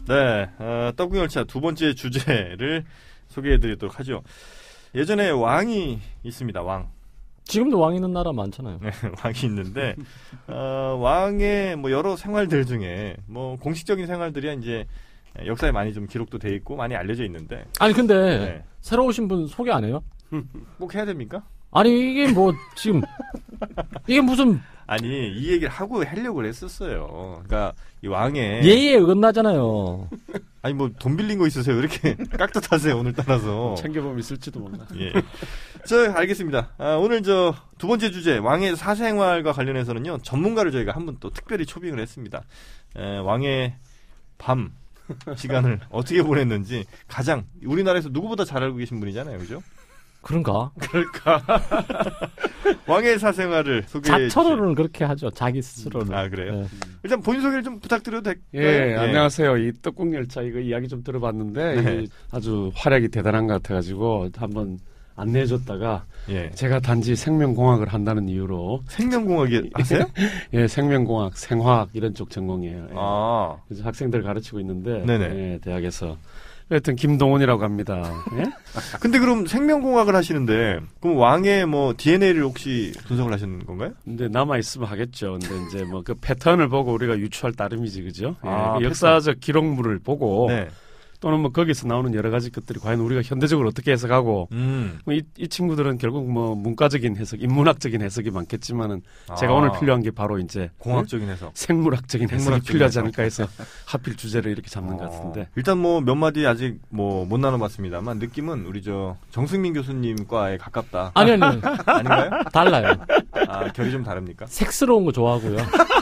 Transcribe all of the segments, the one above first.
네, 떡국열차 두 번째 주제를 소개해드리도록 하죠. 예전에 왕이 있습니다. 왕. 지금도 왕 있는 나라 많잖아요. 네, 왕이 있는데 왕의 뭐 여러 생활들 중에 뭐 공식적인 생활들이 이제 역사에 많이 좀 기록도 돼 있고 많이 알려져 있는데. 아니 근데 새로 오신 분 소개 안 해요? 꼭 해야 됩니까? 아니 이게 뭐 지금 이게 무슨 아니 이 얘기를 하려고 했었어요. 그러니까 이 왕의 예의에 어긋나잖아요. 아니 뭐 돈 빌린 거 있으세요? 왜 이렇게 깍듯하세요 오늘 따라서. 챙겨보면 있을지도 몰라. 예. 알겠습니다. 오늘 두 번째 주제 왕의 사생활과 관련해서는요 전문가를 저희가 한 분 또 특별히 초빙을 했습니다. 왕의 밤 시간을 어떻게 보냈는지 가장 우리나라에서 누구보다 잘 알고 계신 분이잖아요, 그죠? 그런가? 그럴까? 왕의 사생활을 소개해 자처로는 그렇게 하죠. 자기 스스로는. 아 그래요? 네. 일단 본인 소개를 좀 부탁드려도 될까요? 예, 안녕하세요. 이 떡국열차 이거 이야기 좀 들어봤는데 네. 아주 활약이 대단한 것 같아가지고 한번 안내해줬다가 제가 단지 생명공학을 한다는 이유로 생명공학이 하세요? 예, 생명공학, 생화학 이런 쪽 전공이에요. 예. 아, 그래서 학생들 가르치고 있는데 네네. 예, 대학에서 하여튼 김동훈이라고 합니다. 예? 근데 그럼 생명공학을 하시는데 그럼 왕의 뭐 DNA를 혹시 분석을 하시는 건가요? 근데 남아 있으면 하겠죠. 근데 이제 뭐 그 패턴을 보고 우리가 유추할 따름이지, 그죠? 예, 아, 그 역사적 기록물을 보고 네. 또는 뭐 거기서 나오는 여러 가지 것들이 과연 우리가 현대적으로 어떻게 해석하고 뭐 이 친구들은 결국 뭐 문과적인 해석, 인문학적인 해석이 많겠지만은 제가 오늘 필요한 게 바로 이제 공학적인 해석, 생물학적인 해석이 필요하지 않을까 해서 하필 주제를 이렇게 잡는 것 같은데. 일단 뭐 몇 마디 아직 뭐 못 나눠봤습니다만 느낌은 우리 정승민 교수님과에 가깝다. 아니 아닌가요? 달라요. 아 결이 좀 다릅니까? 색스러운 거 좋아하고요.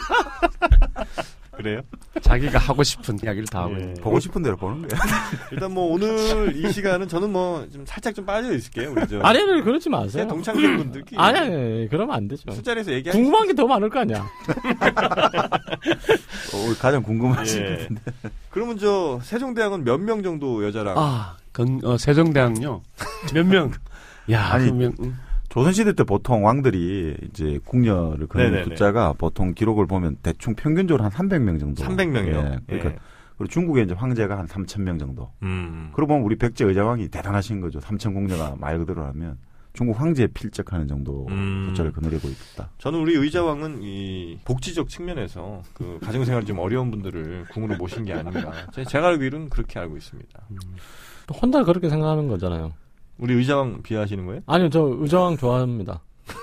그래요? 자기가 하고 싶은 이야기를 다 하고 있는. 보고 싶은 대로 보는 거예요. 일단 뭐 오늘 이 시간은 저는 뭐 좀 살짝 좀 빠져 있을게요. 우리 아니 그러지 마세요. 동창생 분들끼리. 아니 그러면 안 되죠. 술자리에서 얘기하시. 궁금한 게 더 많을 거 아니야. 가장 궁금하신 것 같은데. 그러면 세종대왕은 몇 명 정도 여자랑? 세종대왕요. 몇 명? 야, 아니, 몇 명? 조선시대 때 보통 왕들이 이제 궁녀를 거는 숫자가 보통 기록을 보면 대충 평균적으로 한 300명 정도. 300명이요? 예, 그러니까 그리고 중국에 이제 황제가 한 3,000명 정도. 그러고 보면 우리 백제 의자왕이 대단하신 거죠. 3,000 궁녀가 말 그대로 하면 중국 황제에 필적하는 정도 숫자를 거느리고 있다. 저는 우리 의자왕은 이 복지적 측면에서 그 가정생활이 좀 어려운 분들을 궁으로 모신 게 아닌가. 제가 알기로는 그렇게 알고 있습니다. 혼자 그렇게 생각하는 거잖아요. 우리 의자왕 비하하시는 거예요? 아니요, 저 의자왕 좋아합니다.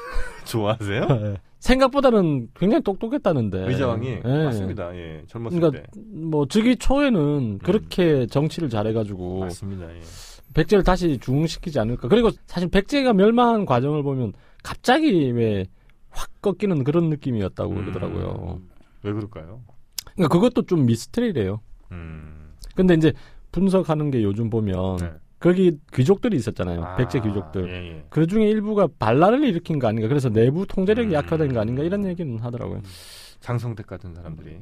좋아하세요? 네. 생각보다는 굉장히 똑똑했다는데. 의자왕이? 네. 맞습니다. 예, 젊었을 그러니까 때. 뭐 즉위 초에는 그렇게 정치를 잘해가지고. 맞습니다. 예. 백제를 다시 중흥시키지 않을까. 그리고 사실 백제가 멸망한 과정을 보면 갑자기 왜 확 꺾이는 그런 느낌이었다고 그러더라고요. 왜 그럴까요? 그러니까 그것도 좀 미스터리래요. 근데 이제 분석하는 게 요즘 보면 거기 귀족들이 있었잖아요. 백제 귀족들. 예. 그 중에 일부가 반란을 일으킨 거 아닌가. 그래서 내부 통제력이 약화된 거 아닌가. 이런 얘기는 하더라고요. 장성택 같은 사람들이.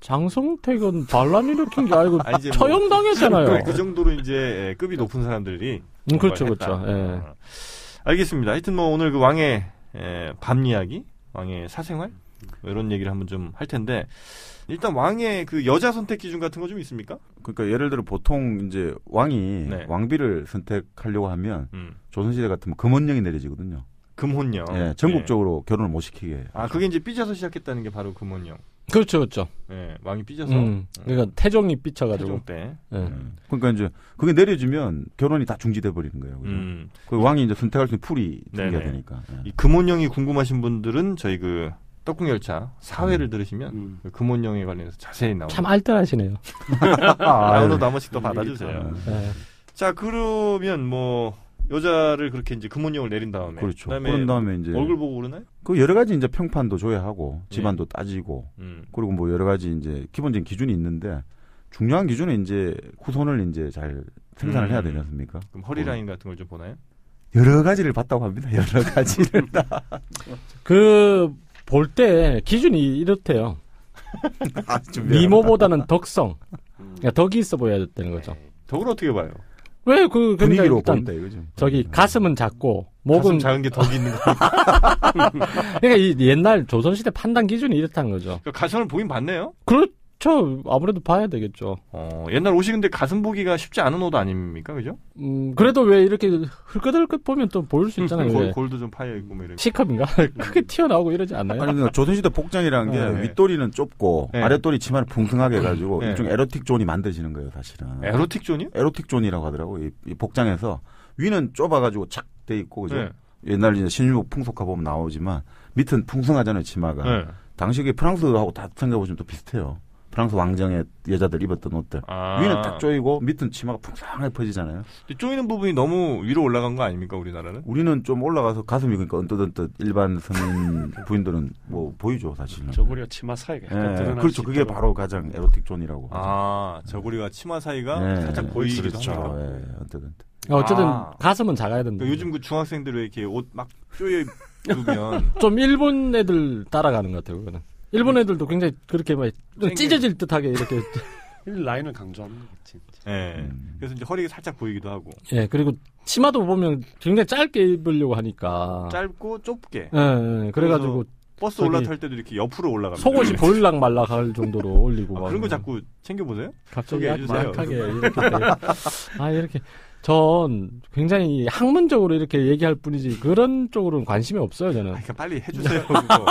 장성택은 반란 일으킨 게 아니고 아니, 처형당했잖아요. 그 정도로 이제 급이 높은 사람들이. 그렇죠, 그렇죠. 예. 알겠습니다. 하여튼 뭐 오늘 그 왕의 밤 이야기, 왕의 사생활 이런 얘기를 한번 좀 할 텐데 일단 왕의 그 여자 선택 기준 같은 거 좀 있습니까? 그러니까 예를 들어 보통 이제 왕이 왕비를 선택하려고 하면 조선시대 같으면 금혼령이 내려지거든요. 금혼령. 예, 전국적으로 결혼을 못 시키게. 아, 그게 이제 삐져서 시작했다는 게 바로 금혼령. 그렇죠, 그렇죠. 예, 왕이 삐져서. 그러니까 태종이 삐쳐가지고. 태종 때. 그러니까 이제 그게 내려지면 결혼이 다 중지돼 버리는 거예요. 그 왕이 이제 선택할 수 있는 풀이 생겨야 되니까. 이 금혼령이 궁금하신 분들은 저희 그 떡국열차 4회를 들으시면 그 금혼령에 관련해서 자세히 나옵니다. 참 알뜰하시네요. 다운로드 한 번씩 더 받아주세요. 자, 그러면 뭐 여자를 그렇게 이제 금혼령을 내린 다음에, 그렇죠. 그런 다음에 이제 얼굴 보고 그러나요? 그 여러 가지 이제 평판도 조회하고 집안도 따지고 그리고 뭐 여러 가지 이제 기본적인 기준이 있는데 중요한 기준은 이제 후손을 이제 잘 생산을 해야 되지 않습니까? 그럼 허리 라인 같은 걸 좀 보나요? 여러 가지를 봤다고 합니다. 여러 가지를 다. 볼 때 기준이 이렇대요. 미모보다는 덕성. 그러니까 덕이 있어 보여야 되는 거죠. 덕을 어떻게 봐요? 왜 분위기로 일단 본다 이거죠. 저기 가슴은 작고 목은 가슴 작은 게 덕이 있는 거. 그러니까 이 옛날 조선시대 판단 기준이 이렇다는 거죠. 그러니까 가슴을 보긴 봤네요. 그쵸. 아무래도 봐야 되겠죠. 옛날 옷이 근데 가슴 보기가 쉽지 않은 옷 아닙니까? 그죠? 그래도 왜 이렇게 흘끗흘끗 보면 또 보일 수 있잖아요. 골도 좀 파여있고 뭐 이렇게. C컵인가? 크게 튀어나오고 이러지 않나요? 아니, 그러니까 조선시대 복장이라는 게 윗도리는 좁고 아랫도리 치마를 풍성하게 해가지고 일종 에로틱 존이 만들어지는 거예요, 사실은. 에로틱 존이요? 에로틱 존이라고 하더라고요. 이 복장에서 위는 좁아가지고 착 돼 있고, 그죠? 옛날 이제 신유복 풍속화 보면 나오지만 밑은 풍성하잖아요, 치마가. 당시에 프랑스하고 다 생각해보시면 또 비슷해요. 프랑스 왕정의 여자들 입었던 옷들. 위는 딱 조이고 밑은 치마가 풍성하게 퍼지잖아요. 조이는 부분이 너무 위로 올라간 거 아닙니까, 우리나라는? 우리는 좀 올라가서 가슴이 그러니까 언뜻언뜻 일반 서민 부인들은 뭐 보이죠, 사실은. 저고리와 치마 사이가 약간 드러날 그렇죠. 수 그게 있도록. 바로 가장 에로틱 존이라고. 저고리와 치마 사이가 살짝 보이기도 그렇죠. 합니다. 언뜻언뜻. 어쨌든 가슴은 작아야 된다. 요즘 그 중학생들 왜 이렇게 옷 막 쪼여 입으면 좀 일본 애들 따라가는 것 같아요. 그거는. 일본 애들도 굉장히 그렇게 막 찢어질 듯하게 이렇게. 라인을 강조하는 거지. 그래서 이제 허리가 살짝 보이기도 하고. 예, 그리고 치마도 보면 굉장히 짧게 입으려고 하니까. 짧고 좁게. 예, 그래가지고. 버스 올라탈 때도 이렇게 옆으로 올라갑니다. 속옷이 보일락 말락 할 정도로 올리고. 그런 거 자꾸 챙겨보세요? 갑자기 해주세요. 약하게 이렇게. 이렇게. 전 굉장히 학문적으로 이렇게 얘기할 뿐이지 그런 쪽으로는 관심이 없어요, 저는. 그러니까 빨리 해주세요.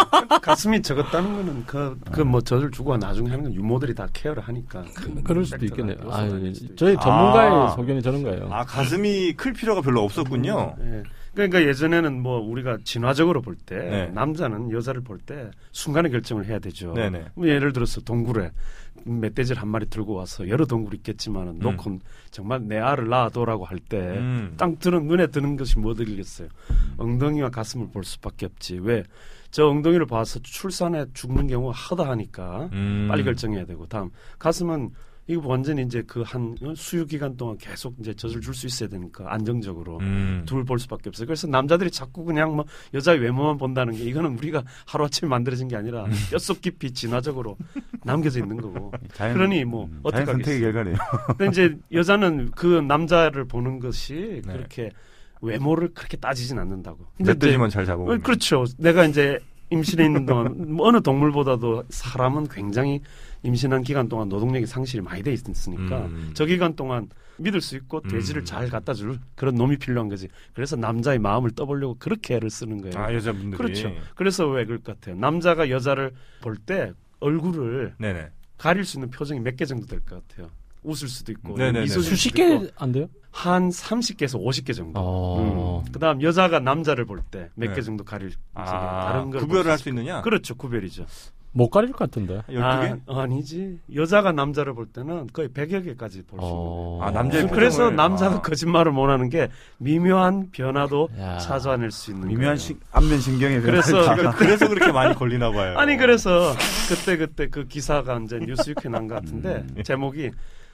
가슴이 적었다는 거는 뭐 젖을 주고 나중에 하는 건 유모들이 다 케어를 하니까. 그럴 수도 있겠네요. 저희 전문가의 소견이 저런 거예요. 가슴이 클 필요가 별로 없었군요. 그러니까 예전에는 뭐 우리가 진화적으로 볼 때 남자는 여자를 볼 때 순간에 결정을 해야 되죠. 뭐 예를 들어서 동굴에 멧돼지를 한 마리 들고 와서 여러 동굴이 있겠지만은 놓고 정말 내 알을 낳아둬라고 할 때 딱 눈에 드는 것이 뭐들겠어요. 엉덩이와 가슴을 볼 수밖에 없지. 왜? 저 엉덩이를 봐서 출산에 죽는 경우가 하다하니까 빨리 결정해야 되고 다음 가슴은 이거 완전히 이제 그 한 수유 기간 동안 계속 이제 젖을 줄 수 있어야 되니까 안정적으로 둘 볼 수밖에 없어요. 그래서 남자들이 자꾸 그냥 뭐 여자의 외모만 본다는 게 이거는 우리가 하루아침에 만들어진 게 아니라 뼛속 깊이 진화적으로 남겨져 있는 거고. 그러니 뭐 어떻게 선택의 결과네요. 근데 이제 여자는 그 남자를 보는 것이 그렇게 외모를 그렇게 따지진 않는다고. 멧돼지만 잘 잡아보면. 그렇죠. 내가 이제 임신해 있는 동안 뭐 어느 동물보다도 사람은 굉장히 임신한 기간 동안 노동력이 상실이 많이 돼 있으니까 저 기간 동안 믿을 수 있고 돼지를 잘 갖다 줄 그런 놈이 필요한 거지. 그래서 남자의 마음을 떠보려고 그렇게 애를 쓰는 거예요. 여자분들이. 그렇죠. 그래서 왜 그럴 것 같아요. 남자가 여자를 볼 때 얼굴을 가릴 수 있는 표정이 몇 개 정도 될 것 같아요. 웃을 수도 있고 미소 수십 개 안 돼요? 한 30개에서 50개 정도. 그다음 여자가 남자를 볼 때 몇 개 정도 가릴 다른 걸 구별을 할 수 있느냐? 그렇죠. 구별이죠. 못 가릴 것 같은데. 12개? 아니지. 여자가 남자를 볼 때는 거의 100여 개까지 볼 수 있는. 남자의 그래서 표정을. 남자가 거짓말을 못 하는 게 미묘한 변화도 찾아낼 수 있는 미묘한 거예요. 안면신경의 그래서 그렇게 많이 걸리나 봐요. 아니 그래서 그때 그 기사가 이제 뉴스위크에 난 것 같은데 제목이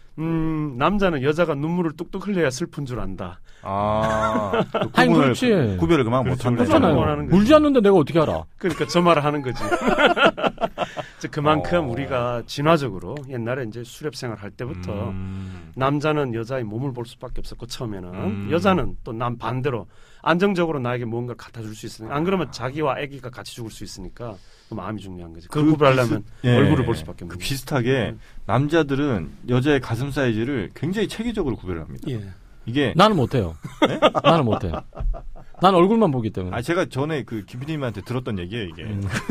남자는 여자가 눈물을 뚝뚝 흘려야 슬픈 줄 안다. 구별을 그만 못한다. 울지 않는데 내가 어떻게 알아? 그러니까 저 말을 하는 거지. 그만큼 우리가 진화적으로 옛날에 이제 수렵 생활 할 때부터 남자는 여자의 몸을 볼 수밖에 없었고 처음에는 여자는 또 남 반대로 안정적으로 나에게 무언가를 갖다 줄 수 있으니까 안 그러면 자기와 아기가 같이 죽을 수 있으니까 그 마음이 중요한 거지. 그걸 구별하려면 얼굴을 볼 수밖에 없는 거지. 비슷하게 남자들은 여자의 가슴 사이즈를 굉장히 체계적으로 구별을 합니다. 이게 나는 못해요. 네? 나는 못해요. 난 얼굴만 보기 때문에. 제가 전에 그 김PD님한테 들었던 얘기예요, 이게.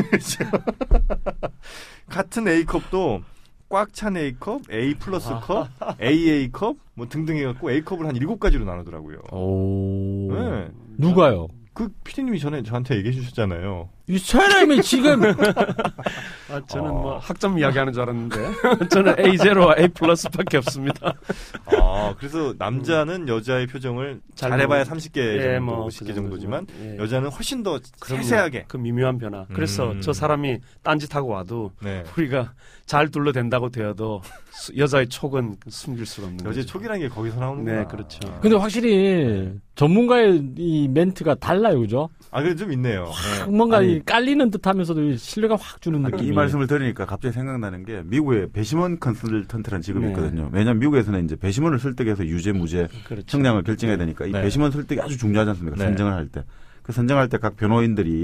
같은 A컵도 꽉 찬 A컵, A 플러스 컵, AA컵, 뭐 등등 해갖고 A컵을 한 7가지로 나누더라고요. 네. 누가요? 그 PD님이 전에 저한테 얘기해 주셨잖아요. 이 사람이 지금 저는 뭐 학점 이야기하는 줄 알았는데 저는 A0와 A 플러스밖에 없습니다. 그래서 남자는 여자의 표정을 잘해봐야 30개 정도, 50개 정도지만 여자는 훨씬 더 세세하게 그 미묘한 변화. 그래서 저 사람이 딴짓하고 와도 우리가 잘 둘러댄다고 되어도 여자의 촉은 숨길 수가 없는 여자의 촉이라는 게 거기서 나오는 거야. 그렇죠. 근데 확실히 전문가의 이 멘트가 달라요, 그죠? 그래 좀 있네요. 뭔가 깔리는 듯하면서도 신뢰감 확 주는 느낌. 이 말씀을 들으니까 갑자기 생각나는 게 미국에 배심원 컨설턴트라는 직업이 있거든요. 왜냐하면 미국에서는 이제 배심원을 설득해서 유죄 무죄 형량을 결정해야 되니까 이 배심원 설득이 아주 중요하지 않습니까? 선정을 할 때. 그 선정할 때 각 변호인들이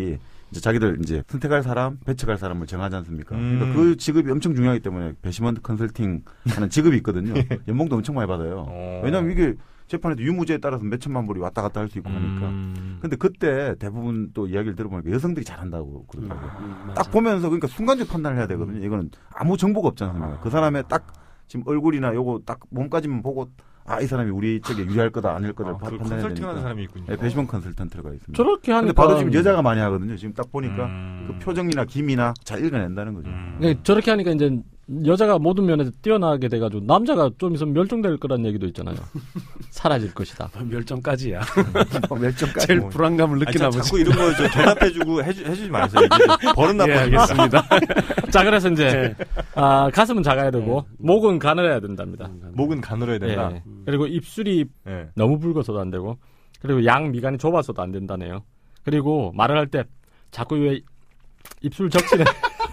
이제 자기들 이제 선택할 사람, 배척할 사람을 정하지 않습니까? 그러니까 그 직업이 엄청 중요하기 때문에 배심원 컨설팅 하는 직업이 있거든요. 연봉도 엄청 많이 받아요. 왜냐하면 이게 재판에도 유무죄에 따라서 몇 천만 불이 왔다 갔다 할 수 있고 하니까. 근데 그때 대부분 또 이야기를 들어보니까 여성들이 잘한다고 그러더라고요. 딱 보면서 그러니까 순간적 판단을 해야 되거든요. 이거는 아무 정보가 없지 않습니까? 그 사람의 딱 지금 얼굴이나 요거 딱 몸까지만 보고 이 사람이 우리 쪽에 유리할 거다 아닐 거를 판단해야 되니까. 컨설팅하는 사람이 있군요. 네, 배심원 컨설턴트가 있습니다. 저렇게 하니까. 근데 봐도 지금 여자가 많이 하거든요. 지금 딱 보니까 그 표정이나 기미나 잘 읽어낸다는 거죠. 네, 저렇게 하니까 이제 여자가 모든 면에서 뛰어나게 돼가지고 남자가 좀 있으면 멸종될 거란 얘기도 있잖아요. 사라질 것이다. 멸종까지야. 멸종까지. 제일 불안감을 느끼나 보지. 자꾸 이런 거 대답해주고 해주지 마세요. 버릇 나쁘게. 알겠습니다. 자, 그래서 이제 가슴은 작아야 되고 목은 가늘어야 된답니다. 목은 가늘어야 된다. 그리고 입술이 너무 붉어서도 안 되고 그리고 양 미간이 좁아서도 안 된다네요. 그리고 말을 할 때 자꾸 왜 입술 적치는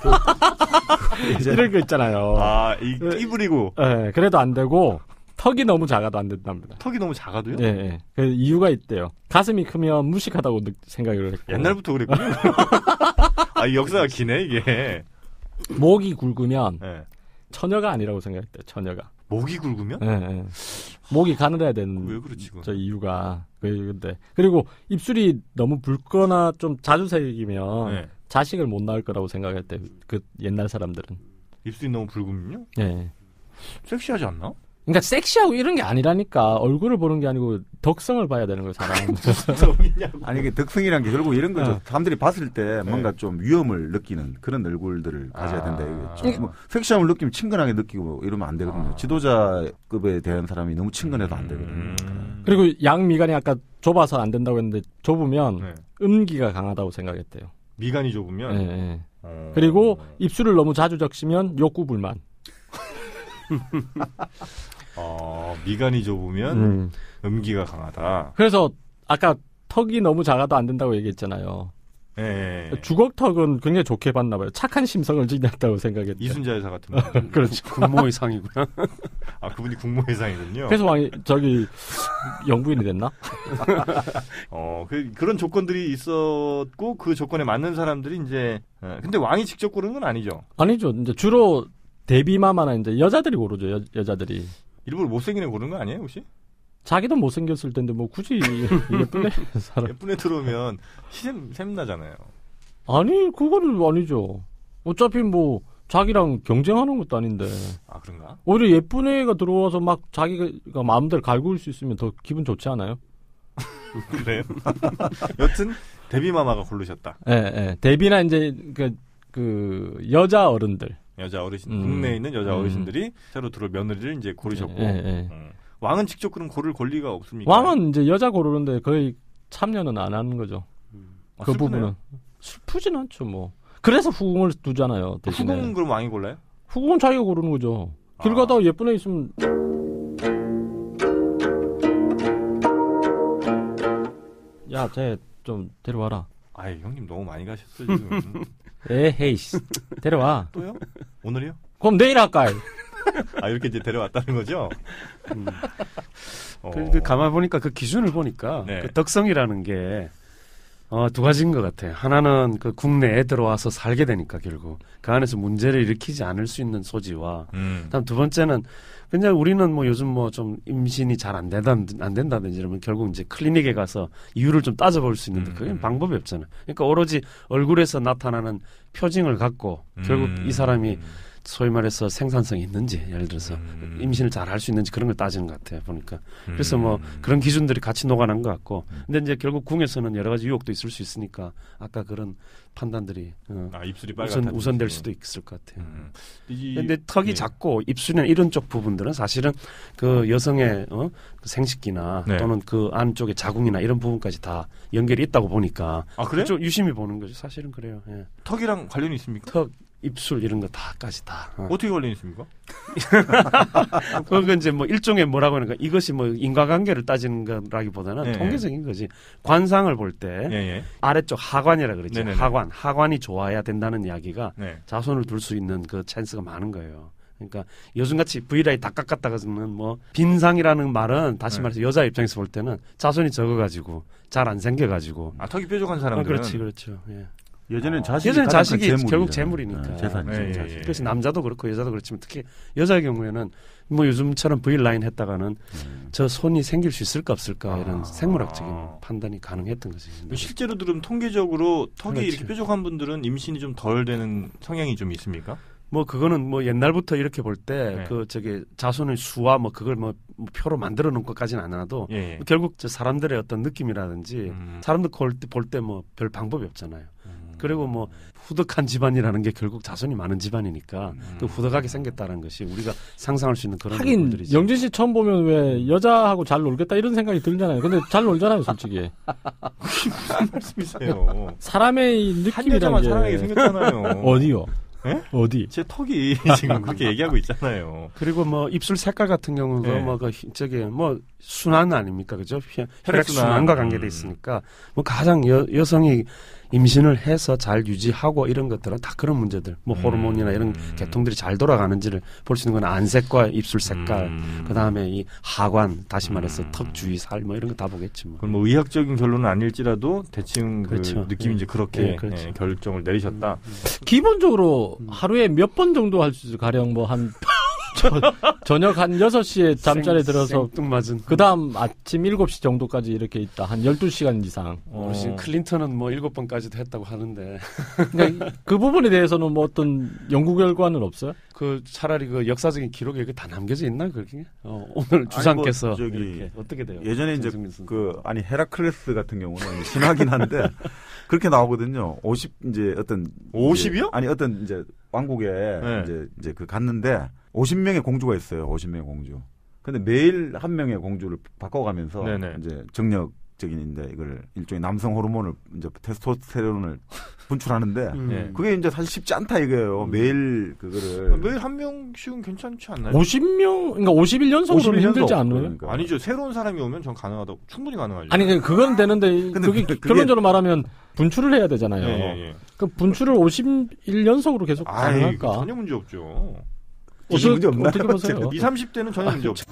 이런 거 있잖아요. 끼부리고. 네, 그래도 안 되고 턱이 너무 작아도 안 된답니다. 턱이 너무 작아도요? 네, 그 이유가 있대요. 가슴이 크면 무식하다고 생각을 했고. 옛날부터 그랬군요. 이 역사가 기네 이게. 목이 굵으면 처녀가 아니라고 생각했대요. 처녀가. 목이 굵으면? 네. 목이 가늘어야 되는. 왜 그렇지? 저 이유가. 근데 그리고 입술이 너무 붉거나 좀 자주 색이면 자식을 못 낳을 거라고 생각했대요. 그 옛날 사람들은. 입술이 너무 붉으면요? 네. 섹시하지 않나? 그러니까 섹시하고 이런 게 아니라니까. 얼굴을 보는 게 아니고 덕성을 봐야 되는 거예요, 사람. 아니 이게 덕성이란 게 결국 이런 거죠. 사람들이 봤을 때 뭔가 좀 위험을 느끼는 그런 얼굴들을 가져야 된다. 이게 뭐 섹시함을 느끼면 친근하게 느끼고 이러면 안 되거든요. 지도자급에 대한 사람이 너무 친근해도 안 되거든요. 그리고 양 미간이 아까 좁아서 안 된다고 했는데 좁으면 음기가 강하다고 생각했대요. 미간이 좁으면? 그리고 입술을 너무 자주 적시면 욕구 불만. 미간이 좁으면 음기가 강하다. 그래서 아까 턱이 너무 작아도 안 된다고 얘기했잖아요. 주걱턱은 굉장히 좋게 봤나 봐요. 착한 심성을 지녔다고 생각했대요. 이순자 여사 같은 분. 그렇죠. 국모의상이구나. 그분이 국모의상이군요. 그래서 영부인이 됐나? 그런 조건들이 있었고 그 조건에 맞는 사람들이 이제 근데 왕이 직접 고르는 건 아니죠. 아니죠. 이제 주로 데뷔마마나 이제 여자들이 고르죠. 여자들이. 일부러 못생긴 애 고르는 거 아니에요, 혹시? 자기도 못생겼을 텐데 뭐 굳이 예쁜 애 사람. 예쁜 애 들어오면 샘 나잖아요. 아니 그거는 아니죠. 어차피 뭐 자기랑 경쟁하는 것도 아닌데. 그런가? 오히려 예쁜 애가 들어와서 막 자기가 마음대로 갈구일 수 있으면 더 기분 좋지 않아요? 그래요? 여튼 데뷔마마가 고르셨다. 네. 데뷔나 이제 그 여자 어른들. 여자 어르신 국내에 있는 여자 어르신들이 새로 들어올 며느리를 이제 고르셨고 왕은 직접 그런 고를 권리가 없습니까? 왕은 이제 여자 고르는데 거의 참여는 안 하는 거죠. 그 슬프네요. 부분은 슬프진 않죠 뭐. 그래서 후궁을 두잖아요. 대신에. 후궁은 그럼 왕이 골라요? 후궁은 자기가 고르는 거죠. 길 가다가 예쁜 애 있으면 야, 쟤 좀 데려와라. 형님 너무 많이 가셨어 지금. 에헤이씨 데려와. 또요? 오늘이요? 그럼 내일 할까? 이렇게 이제 데려왔다는 거죠? 가만 보니까 그 기준을 보니까 그 덕성이라는 게 두 가지인 것 같아요. 하나는 그 국내에 들어와서 살게 되니까 결국 그 안에서 문제를 일으키지 않을 수 있는 소지와 다음 두 번째는 그냥 우리는 뭐 요즘 뭐 좀 임신이 잘 안 된다든지 이러면 결국 이제 클리닉에 가서 이유를 좀 따져볼 수 있는데 그게 방법이 없잖아요. 그러니까 오로지 얼굴에서 나타나는 표징을 갖고 결국 이 사람이 소위 말해서 생산성이 있는지 예를 들어서 임신을 잘 할 수 있는지 그런 걸 따지는 것 같아요 보니까. 그래서 뭐 그런 기준들이 같이 녹아난 것 같고 근데 이제 결국 궁에서는 여러 가지 유혹도 있을 수 있으니까 아까 그런 판단들이 입술이 우선될 수도 있을 것 같아요. 근데 턱이 작고 입술이나 이런 쪽 부분들은 사실은 그 여성의 그 생식기나 또는 그 안쪽의 자궁이나 이런 부분까지 다 연결이 있다고 보니까 그래요? 좀 유심히 보는 거죠. 사실은 그래요. 턱이랑 관련이 있습니까? 턱, 입술 이런 거 다까지 다. 어떻게 관련이 있습니까? 그건 이제 뭐 일종의 뭐라고 하는가 이것이 뭐 인과관계를 따지는 거라기보다는 통계적인 거지. 관상을 볼 때 아래쪽 하관이라 그러죠. 하관이 좋아야 된다는 이야기가 자손을 둘 수 있는 그 찬스가 많은 거예요. 그러니까 요즘같이 V라인 다 깎았다가는 뭐 빈상이라는 말은 다시 말해서 여자 입장에서 볼 때는 자손이 적어가지고 잘 안 생겨가지고 턱이 뾰족한 사람들은 그렇죠. 예전엔 자식이 결국 재물이니까. 재산이죠. 그래서 남자도 그렇고 여자도 그렇지만 특히 여자의 경우에는 뭐 요즘처럼 V라인 했다가는 저 손이 생길 수 있을까 없을까 이런 생물학적인 판단이 가능했던 거지. 실제로 들으면 통계적으로 턱이 이렇게 뾰족한 분들은 임신이 좀 덜 되는 성향이 좀 있습니까? 뭐 그거는 뭐 옛날부터 이렇게 볼 때 그 저기 자손의 수와 뭐 그걸 뭐 표로 만들어 놓은 것까지는 안 하나도 결국 저 사람들의 어떤 느낌이라든지 사람들 볼 때 뭐 별 방법이 없잖아요. 그리고 뭐 후덕한 집안이라는 게 결국 자손이 많은 집안이니까 또 후덕하게 생겼다는 것이 우리가 상상할 수 있는 그런 하긴 부분들이죠. 영진 씨 처음 보면 왜 여자하고 잘 놀겠다 이런 생각이 들잖아요. 근데 잘 놀잖아요, 솔직히. 무슨 말씀이세요? 사람의 한 여자만 느낌이라는 게 사랑하게 생겼잖아요. 어디요? 네? 어디? 제 턱이 지금 그렇게 얘기하고 있잖아요. 그리고 뭐 입술 색깔 같은 경우도 뭐 그 저기 뭐 순환 아닙니까, 그죠? 혈액 순환과 관계돼 있으니까 뭐 가장 여성이 임신을 해서 잘 유지하고 이런 것들은 다 그런 문제들, 뭐 호르몬이나 이런 계통들이 잘 돌아가는지를 볼 수 있는 건 안색과 입술 색깔, 그 다음에 이 하관, 다시 말해서 턱 주위 살, 뭐 이런 거 다 보겠지 뭐. 그럼 뭐 의학적인 결론은 아닐지라도 대충 그렇죠. 그 느낌이 이제 그렇게 그렇죠. 결정을 내리셨다. 기본적으로 하루에 몇 번 정도 할 수 있어요? 가령 뭐 한 저녁 한 6시에 잠자리에 들어서 생뚱맞은. 그 다음 아침 7시 정도까지 이렇게 있다. 한 12시간 이상. 클린턴은 뭐 7번까지도 했다고 하는데. 그러니까 그 부분에 대해서는 뭐 어떤 연구 결과는 없어요? 그 차라리 그 역사적인 기록에 이렇게 다 남겨져 있나 그렇게? 오늘 주상께서 뭐 이렇게 어떻게 돼요? 예전에 이제 헤라클레스 같은 경우는 신화긴 한데 그렇게 나오거든요. 50 이제 어떤 50이요? 아니 어떤 이제 왕국에 이제 그 갔는데 50명의 공주가 있어요. 50명의 공주. 근데 매일 한 명의 공주를 바꿔가면서 이제 정력적인인데 이걸 일종의 남성 호르몬을 이제 테스토스테론을 분출하는데 그게 이제 사실 쉽지 않다 이거예요. 매일 그거를 매일 한 명씩은 괜찮지 않나요? 50명 그러니까 51연속으로는 힘들지 않나요? 그러니까. 아니죠. 새로운 사람이 오면 전 가능하다고 충분히 가능하죠. 아니 그건 되는데 그게 결론적으로 말하면 분출을 해야 되잖아요. 예. 그 분출을 51연속으로 계속 가능할까? 전혀 문제 없죠. 문제 없나요? 어떻게 보세요? 20, 30대는 전혀 문제 없죠.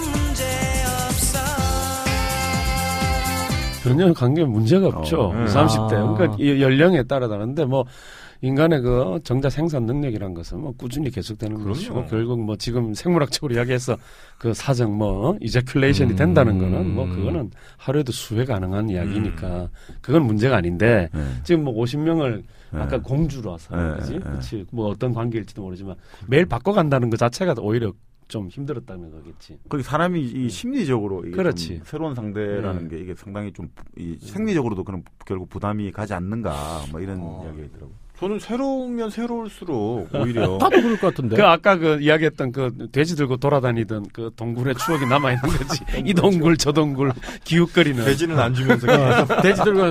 그런 관계 문제가 없죠. 20, 30대. 그러니까 연령에 따라 다른데 뭐 인간의 그 정자 생산 능력이란 것은 뭐 꾸준히 계속되는 것이고 결국 뭐 지금 생물학적으로 이야기해서 그 사정 뭐 이제큘레이션이 된다는 거는 뭐 그거는 하루에도 수회 가능한 이야기니까 그건 문제가 아닌데 지금 뭐 50명을 아까 공주라서 그렇지 뭐 어떤 관계일지도 모르지만 매일 바꿔간다는 것 자체가 오히려 좀 힘들었다는 거겠지. 그 사람이 이 심리적으로 이게 그렇지. 좀 새로운 상대라는 게 이게 상당히 좀 이 생리적으로도 그런 결국 부담이 가지 않는가 뭐 이런 이야기가 있더라고요. 저는 새로우면 새로울수록 오히려 다도 그럴 것 같은데. 그 아까 그 이야기했던 그 돼지 들고 돌아다니던 그 동굴의 추억이 남아 있는 거지. 이 동굴 저 동굴 기웃거리는. 돼지는 안 주면서 돼지 들고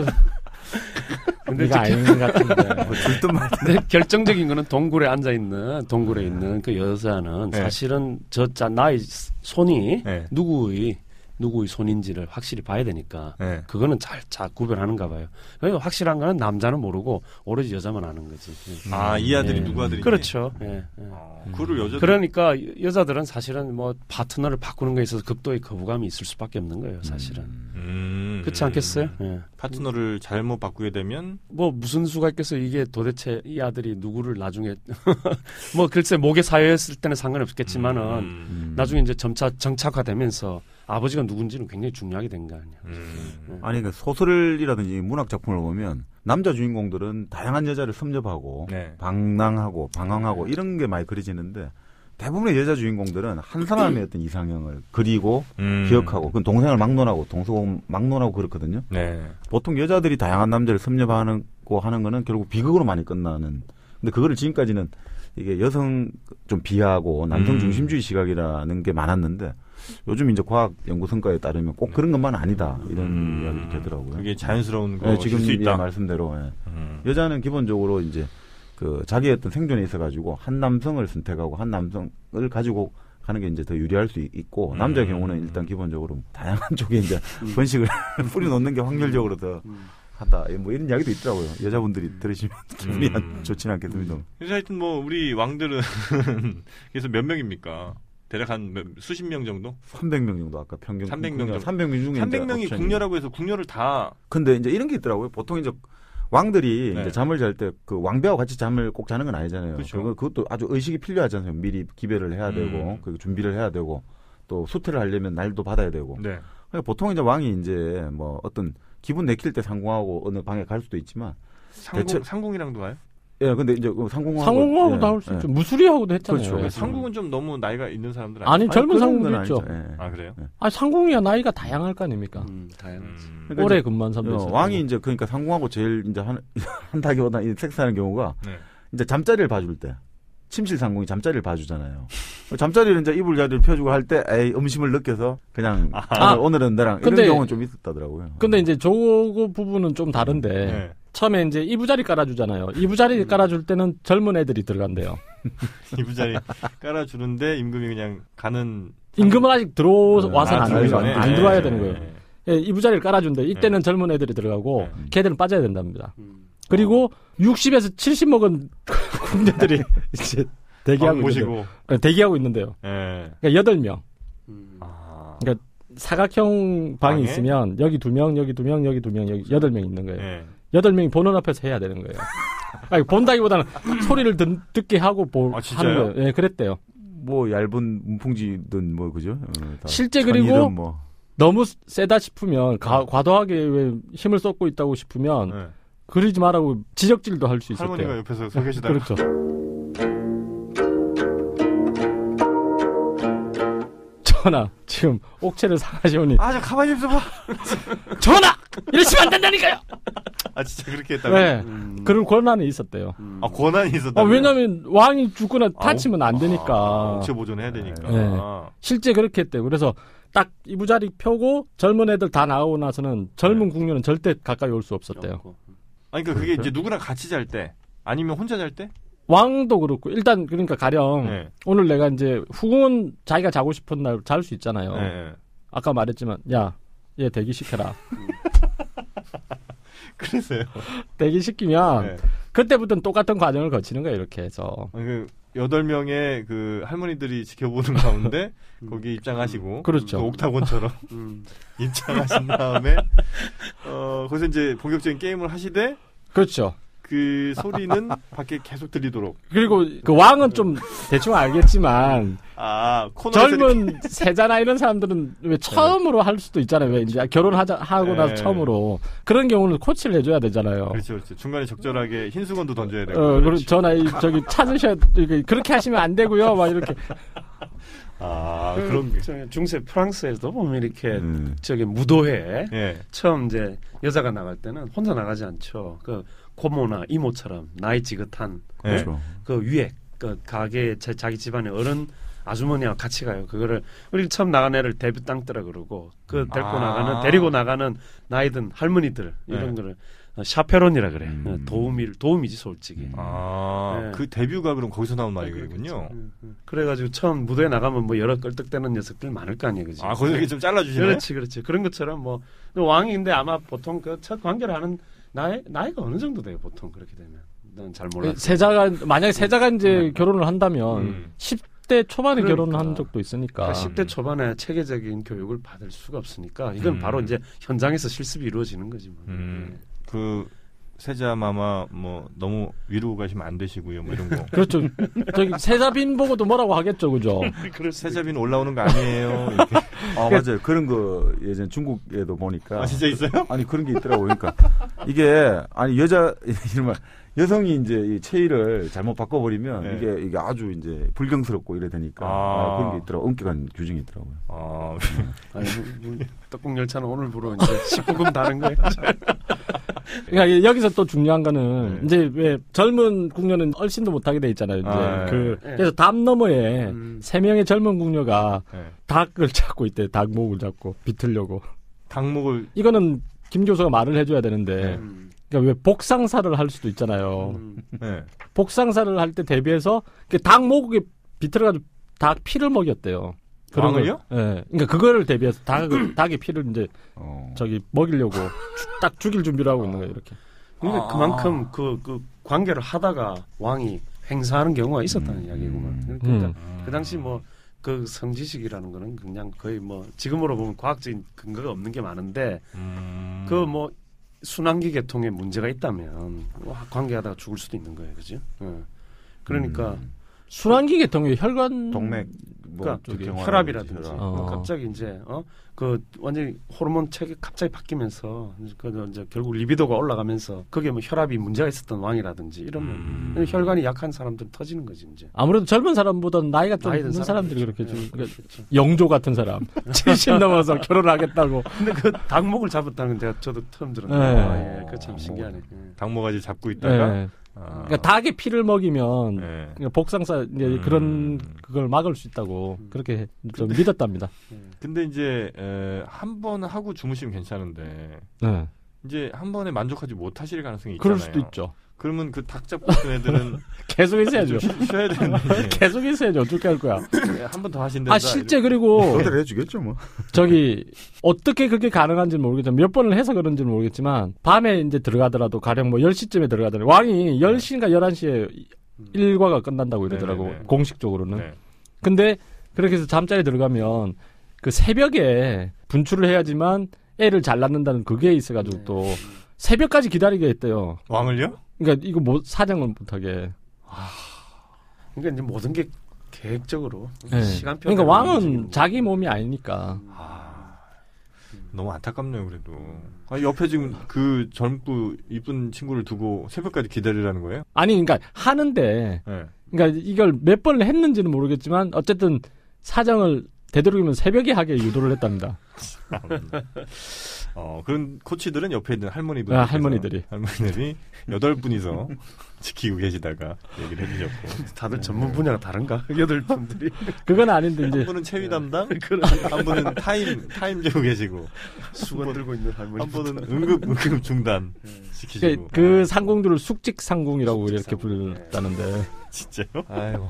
근데 아닌 것 같은데. 들뜬 말. 근데 결정적인 거는 동굴에 앉아 있는 동굴에 있는 그 여자는 사실은 나의 손이 누구의 손인지를 확실히 봐야 되니까 그거는 잘 구별하는가 봐요. 그러니까 확실한 거는 남자는 모르고 오로지 여자만 아는 거지. 이 아들이 누구 아들인지. 그렇죠. 그를 여자들. 그러니까 여자들은 사실은 뭐 파트너를 바꾸는 거에 있어서 극도의 거부감이 있을 수밖에 없는 거예요. 사실은. 그렇지 않겠어요? 파트너를 잘못 바꾸게 되면 뭐 무슨 수가 있겠어요. 이게 도대체 이 아들이 누구를 나중에 뭐 글쎄 목에 사였을 때는 상관없겠지만은 나중에 이제 점차 정착화되면서 아버지가 누군지는 굉장히 중요하게 된 거 아니야. 아니 그 소설이라든지 문학 작품을 보면 남자 주인공들은 다양한 여자를 섭렵하고 방랑하고 방황하고 이런 게 많이 그려지는데 대부분의 여자 주인공들은 한 사람의 어떤 이상형을 그리고 기억하고 그 동생을 막론하고 동서고 막론하고 그렇거든요. 보통 여자들이 다양한 남자를 섭렵하고 하는 거는 결국 비극으로 많이 끝나는. 근데 그거를 지금까지는 이게 여성 좀 비하하고 남성 중심주의 시각이라는 게 많았는데 요즘 이제 과학 연구 성과에 따르면 꼭 그런 것만 아니다 이런 이야기를 하더라고요. 그게 자연스러운 거 지금 수 있다. 말씀대로 여자는 기본적으로 이제 그 자기의 어떤 생존에 있어 가지고 한 남성을 선택하고 한 남성을 가지고 가는 게 이제 더 유리할 수 있고 남자의 경우는 일단 기본적으로 다양한 쪽에 이제 번식을 뿌려놓는 게 확률적으로 더 하다 뭐 이런 이야기도 있더라고요. 여자분들이 들으시면 기분이 좋지는 않겠습니다. 그래서 하여튼 뭐 우리 왕들은 그래서 몇 명입니까? 대략 한 수십 명 정도? 300명 정도 아까 평균 300명 정도. 300명 중에 300명이 궁녀라고 해서 궁녀를 다. 근데 이제 이런 게 있더라고요. 보통 이제 왕들이 이제 잠을 잘 때 그 왕비하고 같이 잠을 꼭 자는 건 아니잖아요. 그렇죠. 그것도 아주 의식이 필요하잖아요. 미리 기별을 해야 되고, 그 준비를 해야 되고, 또 수태를 하려면 날도 받아야 되고. 네. 그러니까 보통 이제 왕이 이제 뭐 어떤 기분 내킬 때 상궁하고 어느 방에 갈 수도 있지만. 상궁이랑도 가요? 예, 근데 이제 상궁하고도 나올 수 있죠. 무수리하고도 했잖아요. 그렇죠. 상궁은 좀 너무 나이가 있는 사람들 아니 젊은 상궁도 있죠. 아 그래요? 아 상궁이야 나이가 다양할 거 아닙니까? 다양하지. 그러니까 오래 근무한 사람들. 왕이 이제 그러니까 상궁하고 제일 이제 한다기보다 섹스하는 경우가 이제 잠자리를 봐줄 때. 침실 상궁이 잠자리를 봐주잖아요. 잠자리를 이제 이불 자리를 펴주고 할 때 음심을 느껴서 그냥 오늘은 나랑 이런 경우는 좀 있었다더라고요. 근데 이제 저거 부분은 좀 다른데 처음에 이제 이부자리 깔아주잖아요. 이부자리 깔아줄 때는 젊은 애들이 들어간대요. 이부자리 깔아주는데 임금이 그냥 가는 임금은 아직 들어와서는 안 들어와야 되는 거예요. 예, 이부자리를 깔아준대. 이때는 젊은 애들이 들어가고 걔들은 빠져야 된답니다. 그리고 60에서 70 먹은 궁녀들이 이제 대기하고 있는데요. 그러니까 8명. 그러니까 사각형 방이 있으면 여기 2명, 여기 2명, 여기 2명, 여기 8명 있는 거예요. 8명이 보는 앞에서 해야 되는 거예요. 아니, 본다기보다는 소리를 듣게 하고 하는 거예요. 예, 그랬대요. 뭐 얇은 문풍지든 뭐 그죠? 실제 그리고 뭐. 너무 세다 싶으면 과도하게 왜 힘을 쏟고 있다고 싶으면 그러지 말라고 지적질도 할 수 있었대요. 할머니가 옆에서 서 계시다가. 그렇죠. 전하, 지금 옥체를 상하시오니. 저 가만히 좀 있어봐. 전하! 이러시면 안 된다니까요! 아, 진짜 그렇게 했다고? 네. 그런 권한이 있었대요. 아, 권한이 있었다고? 왜냐면 왕이 죽거나 다치면 안 되니까. 옥체 보존해야 되니까. 네. 실제 그렇게 했대요. 그래서 딱 이부자리 펴고 젊은 애들 다 나오고 나서는 젊은 궁녀는 절대 가까이 올 수 없었대요. 아니, 그러니까 그게 이제 누구랑 같이 잘 때? 아니면 혼자 잘 때? 왕도 그렇고 일단 그러니까 가령 오늘 내가 이제 후궁은 자기가 자고 싶은 날 잘 수 있잖아요. 아까 말했지만 야, 얘 대기시켜라. 그랬어요. 대기시키면 그때부터는 똑같은 과정을 거치는 거예요. 이렇게 해서. 8명의 그 할머니들이 지켜보는 가운데 거기 입장하시고 그렇죠. 그 옥타곤처럼 입장하신 다음에 거기서 이제 본격적인 게임을 하시되 그렇죠. 그 소리는 밖에 계속 들리도록. 그리고 그 왕은 좀 대충 알겠지만 젊은 세자나 이런 사람들은 왜 처음으로 할 수도 있잖아요. 왜 이제 결혼하고 나서 처음으로 그런 경우는 코치를 해줘야 되잖아요. 그렇죠. 중간에 적절하게 흰 수건도 던져야 되고. 그리고 전화 저기 찾으셔야 그렇게 하시면 안 되고요. 막 이렇게. 그런 게 중세 프랑스에서도 보면 이렇게 저기 무도회 처음 이제 여자가 나갈 때는 혼자 나가지 않죠. 그 고모나 이모처럼 나이 지긋한 그 위에 그 가게 자기 집안의 어른 아주머니와 같이 가요. 그거를 우리 처음 나간 애를 데뷔땅뜨라 그러고 그 데리고 나가는 나이든 할머니들 이런 거를 샤페론이라 그래. 도움이지 솔직히. 그 데뷔가 그럼 거기서 나온 말이군요. 그래가지고 처음 무대에 나가면 뭐 여러 껄떡대는 녀석들 많을 거 아니에요, 그지? 거기서 좀 잘라주시네. 그렇지. 그런 것처럼 뭐 왕인데 아마 보통 그 첫 관계를 하는 나이가 어느 정도 돼요, 보통 그렇게 되면. 난 잘 몰라. 만약에 세자가 이제 결혼을 한다면 10대 초반에 결혼을 한 적도 있으니까. 10대 초반에 체계적인 교육을 받을 수가 없으니까 이건 바로 이제 현장에서 실습이 이루어지는 거지. 뭐. 그 세자마마 뭐 너무 위로 가시면 안 되시고요, 뭐 이런 거. 그렇죠. 저기 세자빈 보고도 뭐라고 하겠죠, 그죠? 세자빈 올라오는 거 아니에요. 이렇게. 맞아요. 그런 거 예전 중국에도 보니까. 진짜 있어요? 아니 그런 게 있더라고. 그러니까 이게 여성이 이제 이 체위를 잘못 바꿔버리면 이게 아주 이제 불경스럽고 이래 되니까 그런 게 있더라고. 엄격한 규정이 있더라고요. 떡국열차는 오늘부로 이제 19금 다른 거예요. 그러니까 여기서 또 중요한 거는 이제 왜 젊은 궁녀는 얼씬도 못하게 돼 있잖아요. 이제 그래서 담 너머에 3명의 젊은 궁녀가 닭을 잡고 있대. 닭목을 잡고 비틀려고. 닭목을 이거는 김 교수가 말을 해줘야 되는데. 그러니까 왜 복상사를 할 수도 있잖아요. 복상사를 할 때 대비해서 닭목에 비틀어가지고 닭 피를 먹였대요. 왕을요? 네. 그러니까 그거를 대비해서 닭의 피를 이제 저기 먹이려고 딱 죽일 준비를 하고 있는 거예요, 이렇게. 그러니까 그만큼 그 관계를 하다가 왕이 행사하는 경우가 있었다는 이야기구만. 그러니까 그 당시 뭐 그 성지식이라는 거는 그냥 거의 뭐 지금으로 보면 과학적인 근거가 없는 게 많은데 그 뭐 순환기 계통에 문제가 있다면 관계하다가 죽을 수도 있는 거예요, 그죠? 그러니까 순환기 계통이 혈관 동맥 그러니까 혈압이라든지 갑자기 이제 그 완전히 호르몬 체계 갑자기 바뀌면서 그 이제 결국 리비도가 올라가면서 그게 뭐 혈압이 문제가 있었던 왕이라든지 이러면 혈관이 약한 사람들은 터지는 거지 이제. 아무래도 젊은 사람보다는 나이가 좀 있는 사람들이 그렇게 좀 그러니까 영조 같은 사람 70 넘어서 결혼하겠다고. 근데 그 닭목을 잡았다는 건 저도 처음 들었는데 그거 참 신기하네. 닭모가지 잡고 있다가. 그러니까 닭의 피를 먹이면 그러니까 복상사 이제 그런 그걸 막을 수 있다고 그렇게 좀 믿었답니다. 근데 이제 한 번 하고 주무시면 괜찮은데 이제 한 번에 만족하지 못하실 가능성이 있잖아요. 그럴 수도 있죠. 그러면 그 닭 잡고 있던 애들은 계속 있어야죠. 쉬어야 되는데 계속 있어야죠. 어떻게 할 거야? 한 번 더 하신다. 실제 그리고 그대로 해주겠죠 뭐. 저기 어떻게 그게 가능한지는 모르겠지만 몇 번을 해서 그런지는 모르겠지만 밤에 이제 들어가더라도 가령 뭐 10시쯤에 들어가더라도 왕이 10시인가 11시에 일과가 끝난다고 이러더라고 공식적으로는. 근데 그렇게 해서 잠자리에 들어가면 그 새벽에 분출을 해야지만 애를 잘 낳는다는 그게 있어가지고 또 새벽까지 기다리게 했대요. 왕을요? 그러니까 이거 뭐 사정을 못하게. 그러니까 이제 모든 게 계획적으로 시간표. 그러니까 왕은 자기 몸이 아니니까. 너무 안타깝네요. 그래도 옆에 지금 그 젊고 이쁜 친구를 두고 새벽까지 기다리라는 거예요? 아니 그러니까 하는데. 그러니까 이걸 몇 번을 했는지는 모르겠지만 어쨌든 사정을 되도록이면 새벽에 하게 유도를 했답니다. 그런 코치들은 옆에 있는 할머니들이 8분이서 지키고 계시다가 얘기를 해주셨고. 다들 전문 분야가 다른가? 8분들이. 그건 아닌데 이제. 한 분은 체위 담당, 한 분은 타임 재고 계시고, 수건 들고 있는 할머니. 한 분은 응급 중단 시키시고. 그 상궁들을 숙직상궁이라고 이렇게 불렀다는데. 진짜요? 아이고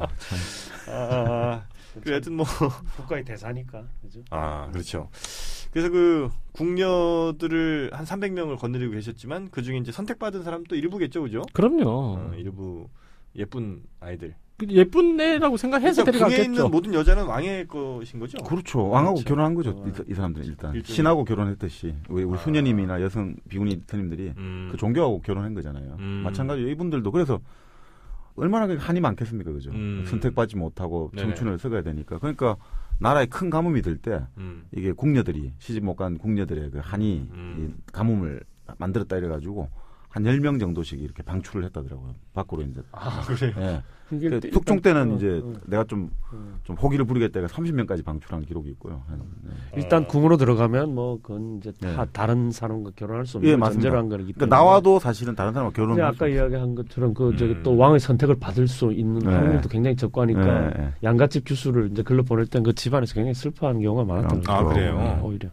참. 그 하여튼 뭐 국가의 대사니까 그죠? 그렇죠. 그래서 그 궁녀들을 한 300명을 거느리고 계셨지만 그 중에 이제 선택받은 사람도 일부겠죠, 그죠? 그럼요. 일부 예쁜 아이들. 예쁜 애라고 생각해서 데려갔겠죠. 궁에 있는 모든 여자는 왕의 것인 거죠? 그렇죠. 왕하고 결혼한 거죠. 이 사람들은 일단 신하고 결혼했듯이 우리 수녀님이나 여성 비구니 스님들이 그 종교하고 결혼한 거잖아요. 마찬가지로 이분들도 그래서. 얼마나 한이 많겠습니까, 그죠? 선택받지 못하고 청춘을 썩어야 되니까. 그러니까 나라에 큰 가뭄이 들 때 이게 궁녀들이 시집 못 간 궁녀들의 그 한이 이 가뭄을 만들었다 이래가지고 한 10명 정도씩 이렇게 방출을 했다더라고요. 밖으로 이제. 그래요? 네. 특종 때는 이제 내가 좀 호기를 부리겠다 해서 30명까지 방출한 기록이 있고요. 일단 궁으로 들어가면 뭐 그건 이제 다 다른 사람과 결혼할 수 없는 전제로 한 거기 때문에. 그러니까 나와도 사실은 다른 사람과 결혼을 아까 이야기한 것처럼 저기 또 왕의 선택을 받을 수 있는 확률도 굉장히 적고 하니까 양갓집 교수를 이제 글로 보낼 땐 그 집안에서 굉장히 슬퍼하는 경우가 많았던 거죠. 그래요? 오히려.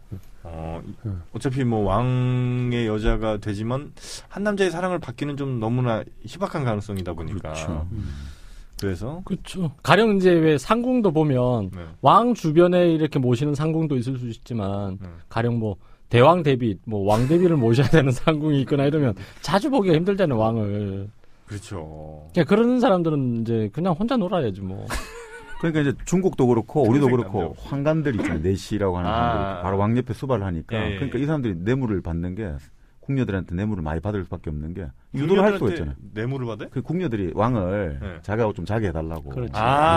어차피 뭐 왕의 여자가 되지만 한 남자의 사랑을 받기는 좀 너무나 희박한 가능성이다 보니까. 그렇죠. 그래서 그렇죠. 가령 이제 왜 상궁도 보면 왕 주변에 이렇게 모시는 상궁도 있을 수 있지만 가령 뭐 대왕 대비, 뭐 왕 대비를 모셔야 되는 상궁이 있거나 이러면 자주 보기가 힘들잖아요, 왕을. 그렇죠. 그런 사람들은 이제 그냥 혼자 놀아야지 뭐. 그러니까 이제 중국도 그렇고 우리도 그렇고 황관들 있잖아요. 내시라고 하는 사람들이 바로 왕 옆에 수발을 하니까 그러니까 이 사람들이 뇌물을 받는 게 궁녀들한테 뇌물을 많이 받을 수밖에 없는 게 유도를 할 수가 있잖아요. 뇌물을 받아요? 그 궁녀들이 왕을 자기하고 좀 자게 해달라고. 그렇지.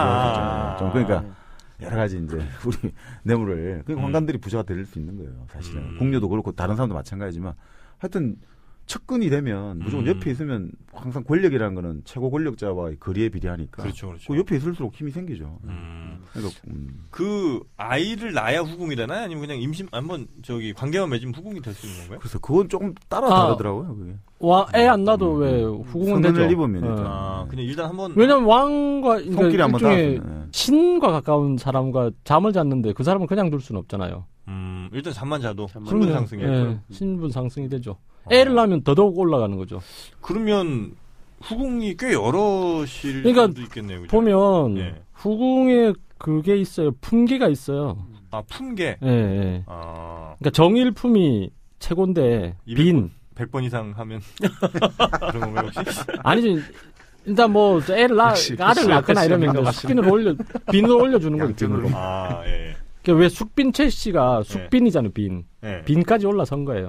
좀 그러니까 여러 가지 이제 우리 뇌물을 그 황관들이 부자가 될 수 있는 거예요. 사실은 궁녀도 그렇고 다른 사람도 마찬가지지만 하여튼 측근이 되면 무조건 옆에 있으면 항상 권력이라는 거는 최고 권력자와의 거리에 비례하니까. 그렇죠. 그 옆에 있을수록 힘이 생기죠. 그러니까, 그 아이를 낳아야 후궁이 되나요? 아니면 그냥 임신 한번 저기 관계만 맺으면 후궁이 될 수 있는 건가요? 그래서 그건 조금 따라 다르더라고요. 그게. 애 안 낳아도 왜 후궁은 되죠. 입으면 그냥 일단 한번. 왜냐면 왕과 손길이 한번 일종의 신과 가까운 사람과 잠을 잤는데 그 사람을 그냥 둘 수는 없잖아요. 일단 잠만 자도 신분 상승이고요. 신분 상승이 되죠. 애를 낳으면 더더욱 올라가는 거죠. 그러면 후궁이 꽤 여럿일 그러니까 수도 있겠네요. 그죠? 보면 후궁에 그게 있어요. 품계가 있어요. 품계? 예. 그러니까 정일품이 최고인데 100번 이상 하면 그런 건가요 혹시? 아니지. 일단 뭐 애를 아들 낳거나 이러면 숙빈을 빈을 올려주는 거죠. 빈으로. 예. 왜 숙빈 최 씨가 숙빈이잖아요. 빈까지 올라선 거예요.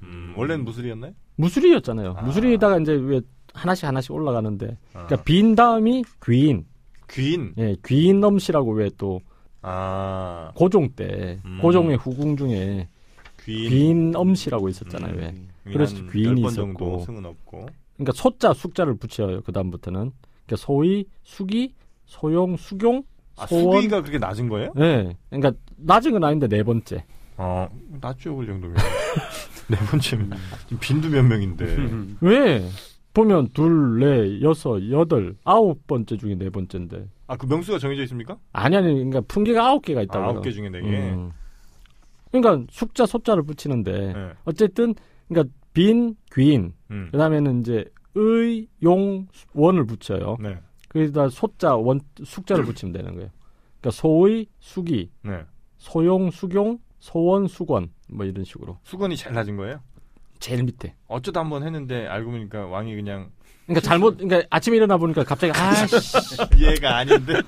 원래는 무술이었나요? 무술이었잖아요. 무술이다가 이제 왜 하나씩 올라가는데. 그러니까 빈 다음이 귀인. 귀인? 예, 귀인엄씨라고 왜 또. 고종 때, 고종의 후궁 중에 귀인엄씨라고 있었잖아요. 왜. 그래서 귀인이 있었고. 승은 없고. 그러니까 소자, 숙자를 붙여요. 그 다음부터는. 그러니까 소위, 수기, 소용, 수경, 소원. 수기가 그렇게 낮은 거예요? 네. 그러니까 낮은 건 아닌데 네 번째. 낮죠, 그 정도면. 네 번째면 빈도 몇 명인데. 왜? 보면 2, 4, 6, 8, 9번째 중에 네 번째인데. 그 명수가 정해져 있습니까? 아니, 그러니까 풍계가 9개가 있다고. 9개 중에 4개. 그러니까 숙자, 소자를 붙이는데, 네. 어쨌든, 그러니까 빈, 귀인, 그 다음에는 이제 의, 용, 원을 붙여요. 네. 그러다 소자, 원, 숙자를 붙이면 되는 거예요. 그러니까 소의, 수기, 네. 소용, 수경, 소원, 수권, 뭐 이런 식으로. 수권이 제일 낮은 거예요? 제일 밑에. 어쩌다 한번 했는데 알고 보니까 왕이 그냥. 그러니까 그러니까 아침에 일어나 보니까 갑자기 얘가 아닌데.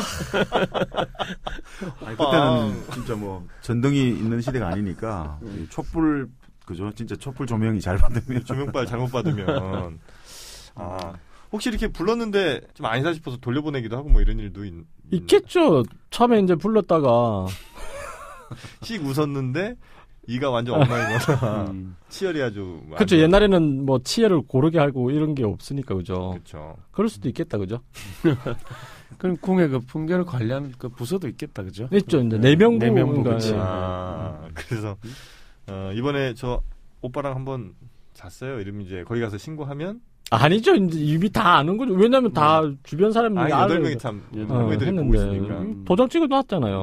그때는 진짜 뭐 전등이 있는 시대가 아니니까 촛불 그죠? 진짜 촛불 조명이 잘 받으면 조명빨 잘못 받으면 혹시 이렇게 불렀는데 좀 아니다 싶어서 돌려보내기도 하고 뭐 이런 일도 있겠죠. 처음에 이제 불렀다가 씩 웃었는데 이가 완전 엉망이거나 치열이 아주 그렇죠. 옛날에는 뭐 치열을 고르게 하고 이런 게 없으니까 그죠. 그렇죠. 그럴 수도 있겠다 그죠. 그럼 궁의 그 풍계를 관리하는 그 부서도 있겠다 그죠. 있죠. 이제 내명부. 그렇지. 그래서 이번에 저 오빠랑 한번 잤어요. 이러면 이제 거기 가서 신고하면 아니죠. 이제 입이 다 아는 거죠. 왜냐면 다 주변 사람들이 8명이 참 애들이 보고 있으니까. 도장 찍어 놨잖아요.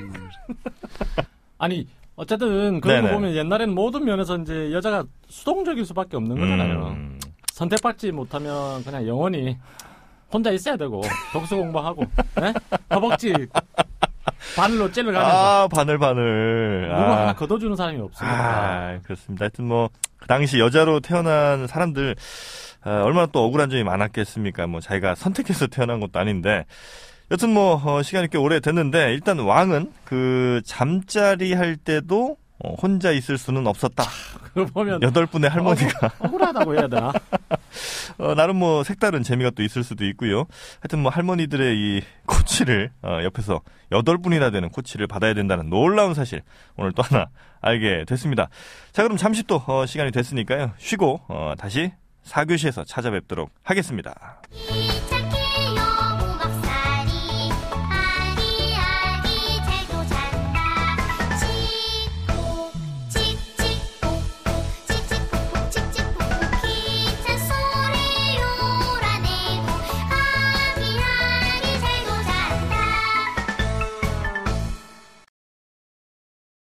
아니 어쨌든 그런 거 보면 옛날에는 모든 면에서 이제 여자가 수동적일 수밖에 없는 거잖아요. 선택받지 못하면 그냥 영원히 혼자 있어야 되고 독서 공부하고 허벅지 바늘로 찔러가면서 바늘 누구 하나 걷어주는 사람이 없으니까. 그렇습니다. 하여튼 뭐 그 당시 여자로 태어난 사람들 얼마나 또 억울한 점이 많았겠습니까. 뭐 자기가 선택해서 태어난 것도 아닌데 여튼 뭐 시간이 꽤 오래 됐는데 일단 왕은 그 잠자리 할 때도 혼자 있을 수는 없었다. 그걸 보면 8분의 할머니가 억울하다고 해야 되나? 나름 뭐 색다른 재미가 또 있을 수도 있고요. 하여튼 뭐 할머니들의 이 코치를 옆에서 8분이나 되는 코치를 받아야 된다는 놀라운 사실 오늘 또 하나 알게 됐습니다. 자, 그럼 잠시 또 시간이 됐으니까요. 쉬고 다시 4교시에서 찾아뵙도록 하겠습니다.